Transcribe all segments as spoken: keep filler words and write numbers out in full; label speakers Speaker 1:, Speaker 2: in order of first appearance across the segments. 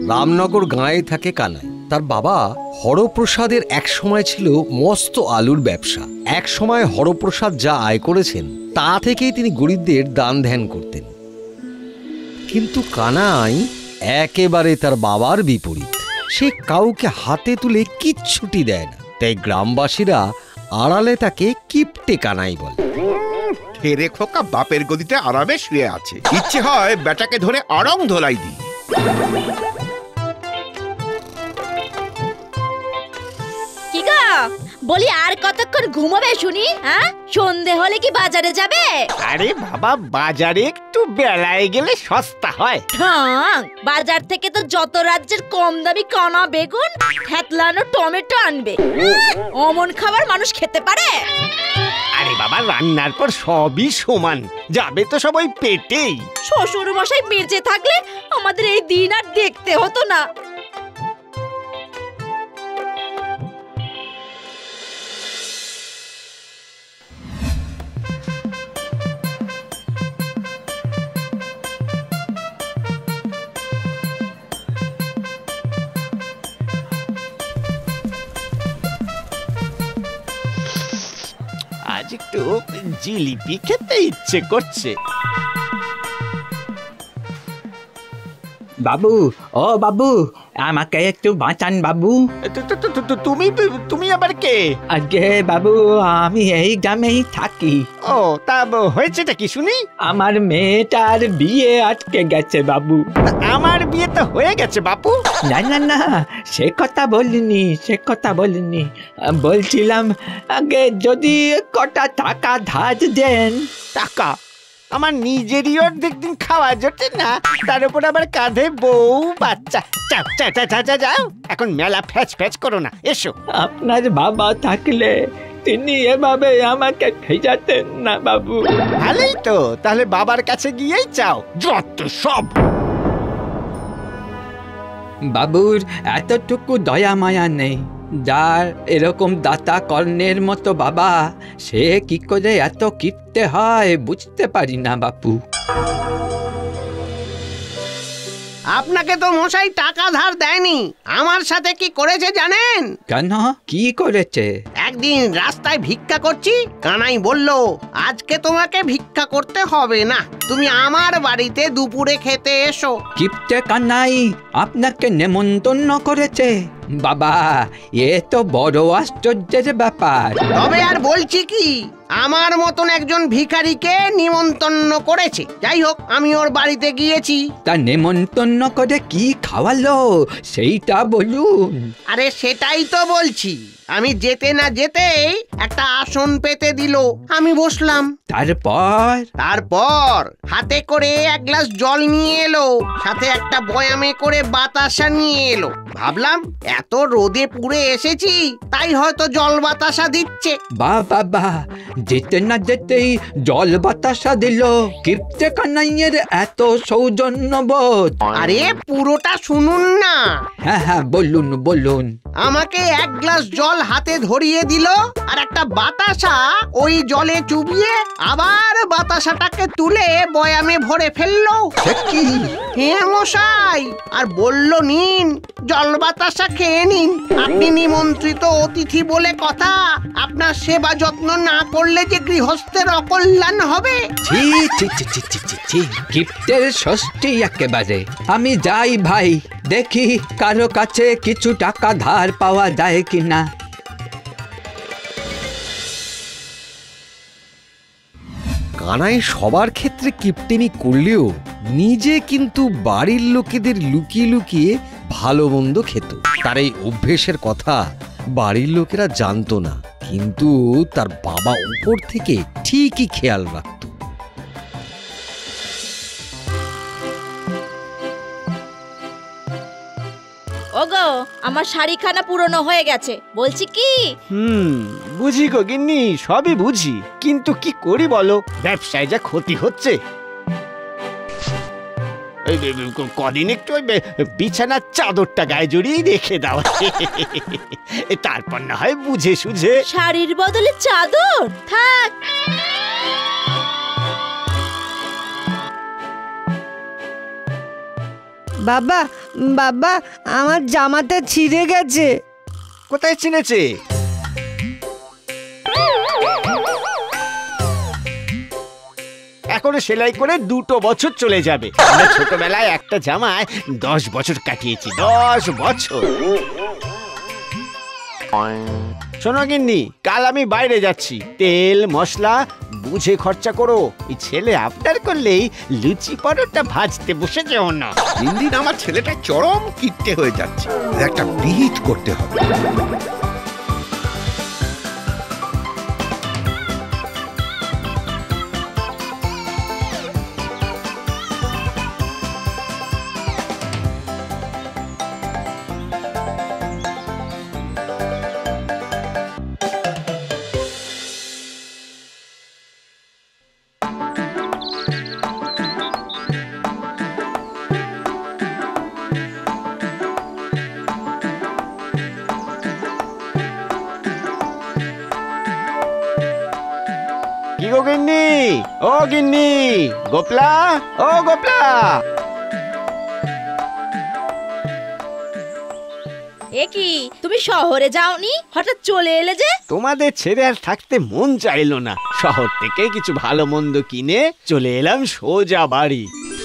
Speaker 1: রামনগর গাঁয়ে থাকে কানাই। তার বাবা হরপ্রসাদের এক সময় ছিল মস্ত আলুর ব্যবসা। এক সময় হরপ্রসাদ যা আয় করেছেন তা থেকেই তিনি গরিবদের দান ধ্যান করতেন। কিন্তু কানাই একেবারে তার বাবার বিপরীত। সে কাউকে হাতে তুলে কিচ্ছুটি দেয় না, তাই গ্রামবাসীরা আড়ালে তাকে কিপটে কানাই বলে।
Speaker 2: হেরে খোকা বাপের গদিতে আরামে শুয়ে আছে, ইচ্ছে হয় বেটাকে ধরে আড়ং ধোলাই দি।
Speaker 3: কি গো বলি, আর কতক্ষণ ঘুমাবে শুনি? হ্যাঁ, সন্ধে হলে কি বাজারে যাবে?
Speaker 4: আরে বাবা, বাজারে একটু বেলায় গেলে সস্তা হয়।
Speaker 3: হ্যাঁ, বাজার থেকে তো যত রাজ্যের কম দামি কানা বেগুন, থেতলানো টমেটো আনবে। অমন খাবার মানুষ খেতে পারে?
Speaker 4: আরে বাবা, রান্নার পর সবই সমান, যাবে তো সব ওই পেটেই।
Speaker 3: শ্বশুর মশাই বেঁচে থাকলে আমাদের এই দিন আর দেখতে হতো না।
Speaker 4: আজ একটু জিলিপি খেতে ইচ্ছে করছে।
Speaker 5: বাবু, ও বাবু, আমাকে একটু বাঁচান বাবু।
Speaker 4: তুমি তুমি আবার কে?
Speaker 5: আজকে বাবু, আমি এই গ্রামেই থাকি।
Speaker 4: ও, তা হয়েছেটা কি শুনি?
Speaker 5: আমার মেয়েটার বিয়ে আটকে গেছে বাবু।
Speaker 4: আমার বিয়ে তো হয়ে গেছে বাপু।
Speaker 5: না না না, সে কথা বলিনি, সে কথা বলিনি। বলছিলাম আগে যদি কটা টাকা ধার দেন।
Speaker 4: টাকা? আমার নিজেরই অর্ধেক দিন খাওয়া জোটে না, তার উপর আবার কাঁধে বউ বাচ্চা। চাপ চা চা চা যাও, এখন মেলা ফ্যাচ ফ্যাচ করো না, এসো।
Speaker 5: আপনার বাবা থাকলে তিনি এভাবে আমাকে ভেজাতেন না বাবু।
Speaker 4: ভালোই তো, তাহলে বাবার কাছে গিয়েই চাও, যত সব।
Speaker 5: বাবুর এতটুকু দয়া মায়া নেই। যার এরকম দাতা কর্ণের মতো বাবা, সে কি করে এত কিপটে হয় বুঝতে পারি না বাপু।
Speaker 6: আপনাকে তো মশাই টাকা ধার দেয়নি, আমার সাথে কি করেছে জানেন?
Speaker 5: কেন, কি করেছে?
Speaker 6: একদিন রাস্তায় ভিক্ষা করছি, কানাই বলল, আজকে তোমাকে ভিক্ষা করতে হবে না, তুমি আমার বাড়িতে দুপুরে খেতে এসো।
Speaker 5: কিপটে কানাই আপনাকে নেমন্তন্ন করেছে? বাবা, এ তো বড় আশ্চর্যের ব্যাপার।
Speaker 6: তবে আর বলছি কি, আমার মতন একজন ভিখারিকে নিমন্ত্রণ করেছে। যাই হোক, আমি ওর বাড়িতে গিয়েছি।
Speaker 5: তা নেমন্তন্ন করে কি খাওয়ালো সেইটা বলুন।
Speaker 6: আরে সেটাই তো বলছি, আমি যেতে না যেতেই একটা আসন পেতে দিল, আমি বসলাম।
Speaker 5: তারপর
Speaker 6: তারপর হাতে করে এক গ্লাস জল নিয়ে এলো, সাথে একটা বয়ামে করে বাতাসা নিয়ে এলো। ভাবলাম এত রোদে পুড়ে এসেছি, তাই হয়তো জল বাতাসা দিচ্ছে।
Speaker 5: বাহ বাবা, যেতে না যেতেই জল বাতাসা দিল। কিপটে কানাইয়ের এত সৌজন্যবোধ।
Speaker 6: আরে পুরোটা শুনুন না।
Speaker 5: হ্যাঁ হ্যাঁ, বলুন বলুন।
Speaker 6: আমাকে এক গ্লাস জল হাতে ধরিয়ে দিল, আর একটা বাতাসা ওই জলে চুবিয়ে আবার বাতাসাটাকে তুলে বয়ামে ভরে ফেললো।
Speaker 5: কি?
Speaker 6: হ্যাঁ মশাই, আর বলল, নিন জল বাতাসা খেয়ে নিন, আপনি নিমন্ত্রিত অতিথি বলে কথা, আপনার সেবা যত্ন না করলে যে গৃহস্থের অকল্যাণ হবে।
Speaker 5: ছি ছি ছি ছি ছি ছি ছি, কিপ্টের ষষ্ঠী একেবারে। আমি যাই ভাই, দেখি কারো কাছে কিছু টাকা ধার পাওয়া যায় কিনা।
Speaker 1: কানাই সবার ক্ষেত্রে কিপটেমি করলেও নিজে কিন্তু বাড়ির লোকেদের লুকিয়ে লুকিয়ে ভালো মন্দ খেত। তার এই অভ্যেসের কথা বাড়ির লোকেরা জানতো না, কিন্তু তার বাবা উপর থেকে ঠিকই খেয়াল রাখত।
Speaker 3: ওগো, আমার শাড়িখানা পুরনো হয়ে গেছে, বলছি কি।
Speaker 4: হুম, বুঝি গো গিন্নি, সবই বুঝি, কিন্তু কি করি বলো, ব্যবসায় যা ক্ষতি হচ্ছে। কদিন একটু বিছানার চাদরটা গায়ে জড়িয়ে রেখে দাও, তারপর না হয় বুঝে সুঝে।
Speaker 3: শাড়ির বদলে চাদর থাক।
Speaker 7: বাবা বাবা আমার জামাটা ছিঁড়ে গেছে।
Speaker 4: কোথায় চিনেছে? এখনো সেলাই করে দুটো বছর চলে যাবে। আমরা ছোটবেলায় একটা জামায় দশ বছর কাটিয়েছি, দশ বছর। শোনো গিন্নি, কাল আমি বাইরে যাচ্ছি, তেল মশলা বুঝে খরচা করো। এই ছেলে আবদার করলেই লুচি পরোটা ভাজতে বসে যেও না।
Speaker 2: দিন দিন আমার ছেলেটা চরম কিপ্টে হয়ে যাচ্ছে, এর একটা বিহিত করতে হবে।
Speaker 4: কি গো গিন্নি, ও গিন্নি, গোপলা, ও গোপলা।
Speaker 3: এ কি, তুমি শহরে যাওনি? হঠাৎ চলে এলে যে?
Speaker 4: তোমাদের ছেড়ে আর থাকতে মন চাইলো না। শহর থেকে কিছু ভালো মন্দ কিনে চলে এলাম সোজা বাড়ি।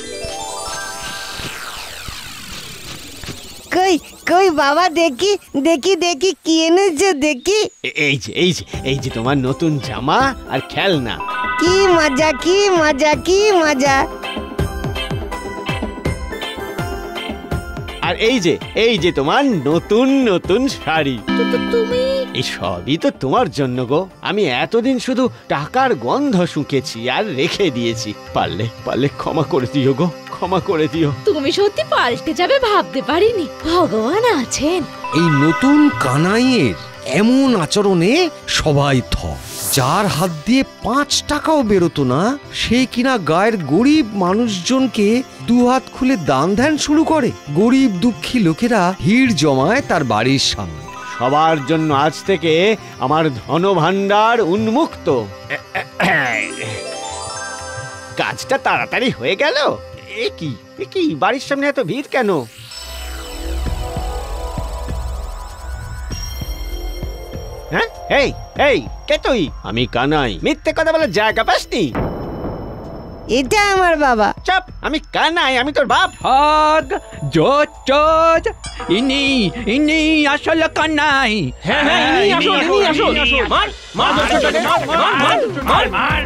Speaker 7: কই কই বাবা দেখি দেখি দেখি কি এনেছে দেখি।
Speaker 4: এ- এই যে এই যে এই যে তোমার নতুন জামা আর খেলনা।
Speaker 7: কি মজা কি মজা কি মজা।
Speaker 4: আর এই যে এই যে তোমার নতুন নতুন শাড়ি।
Speaker 3: তো তো তুমি
Speaker 4: এই সবই তো তোমার জন্য গো। আমি এতদিন শুধু টাকার গন্ধ শুঁকেছি আর রেখে দিয়েছি। পারলে পারলে ক্ষমা করে দিও গো, ক্ষমা করে দিও।
Speaker 3: তুমি সত্যি পাল্টে যাবে ভাবতে পারিনি। ভগবান আছেন।
Speaker 1: এই নতুন কানাইয়ের এমন আচরণে সবাই থ। যার হাত দিয়ে পাঁচ টাকাও বেরোতো না, সে কিনা গায়ের গরিব মানুষজনকে দু হাত খুলে দান ধ্যান শুরু করে। গরিব দুঃখী লোকেরা ভিড় জমায় তার বাড়ির সামনে।
Speaker 4: সবার জন্য আজ থেকে আমার ধন ভাণ্ডার উন্মুক্ত। কাজটা তাড়াতাড়ি হয়ে গেল। এ কি এ কি বাড়ির সামনে এত ভিড় কেন? হ্যাঁ, এই এই কে তুই? আমি কানাই। মিথ্যে কথা বলে জায়গা পাসনি।
Speaker 7: এটা আমার বাবা।
Speaker 4: চাপ, আমি কানাই, আমি তোর বাপ।
Speaker 5: হক জোট জোট ইনি ইনি আসল কানাই।
Speaker 8: হ্যাঁ হ্যাঁ ইনি আসল, ইনি আসল। মার মার দর্শকটাকে, মার মার মার মার।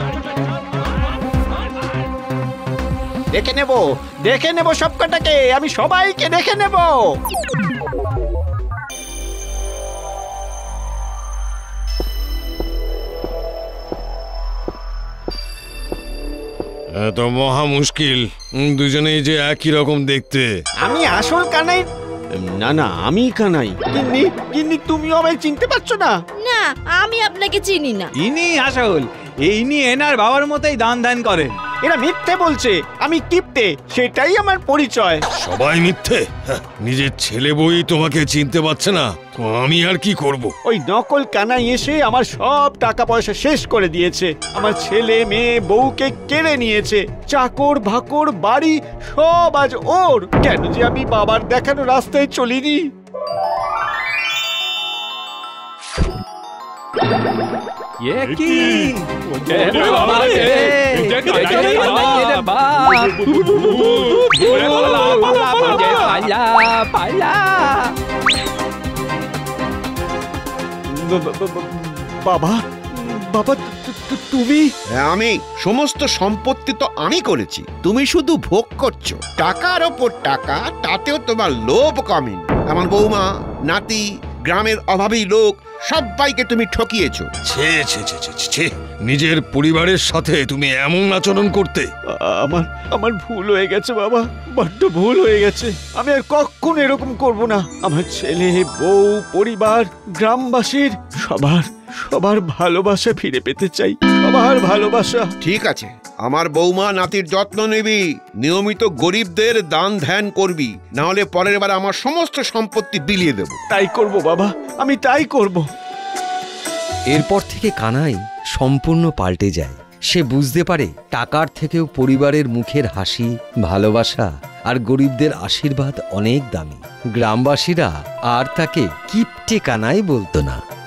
Speaker 4: দেখে নেব, দেখে নেব সবকটাকে, আমি সবাইকে দেখে নেব।
Speaker 9: এত মহা মুশকিল, দুজনেই যে একই রকম দেখতে।
Speaker 4: আমি আসল কানাই। না না, আমি কানাই। গিন্নি গিন্নি, তুমিও আমায় চিনতে পারছো না?
Speaker 3: না, আমি আপনাকে চিনি না।
Speaker 10: ইনি আসল, ইনি এনার বাবার মতোই দান ধ্যান করেন।
Speaker 4: এরা মিথ্যে বলছে, আমি কিপ্টে, সেটাই আমার পরিচয়।
Speaker 9: সবাই মিথ্যে। হ্যাঁ, নিজের ছেলে বই তোমাকে চিনতে পারছে না, তো আমি আর কি করব?
Speaker 4: ওই নকল কানাই এসে আমার সব টাকা পয়সা শেষ করে দিয়েছে। আমার ছেলে মেয়ে বউকে কেড়ে নিয়েছে। চাকর বাকর বাড়ি সব আজ ওর। কেন যে আমি বাবার দেখানো রাস্তায় চলিনি।
Speaker 5: এ কি ওরে বাবা রে, এটা কানাইয়ের বাপ। ওরে পালা পালা পালা পালা।
Speaker 4: বাবা বাবা, তুমি?
Speaker 2: আমি সমস্ত সম্পত্তি তো আমি করেছি, তুমি শুধু ভোগ করছো। টাকার ওপর টাকা, তাতেও তোমার লোভ কমেনি। আমার বৌমা, নাতি, গ্রামের অভাবী লোক সবাইকে তুমি ঠকিয়েছো।
Speaker 9: ছে ছে ছে ছে ছে, নিজের পরিবারের সাথে তুমি এমন আচরণ করতে?
Speaker 4: আমার আমার ভুল হয়ে গেছে বাবা, বড্ড ভুল হয়ে গেছে। আমি আর কখনো এরকম করব না। আমার ছেলে বউ পরিবার গ্রামবাসীর সবার সবার ভালোবাসা ফিরে পেতে চাই, সবার ভালোবাসা।
Speaker 2: ঠিক আছে, আমার বৌমা নাতির যত্ন নিবি, নিয়মিত গরিবদের দান ধ্যান করবি, না হলে পরের বার আমার সমস্ত সম্পত্তি বিলিয়ে দেব।
Speaker 4: তাই করব বাবা, আমি তাই করব।
Speaker 1: এরপর থেকে কানাই সম্পূর্ণ পাল্টে যায়। সে বুঝতে পারে টাকার থেকেও পরিবারের মুখের হাসি, ভালোবাসা আর গরিবদের আশীর্বাদ অনেক দামি। গ্রামবাসীরা আর তাকে কিপটে কানাই বলতো না।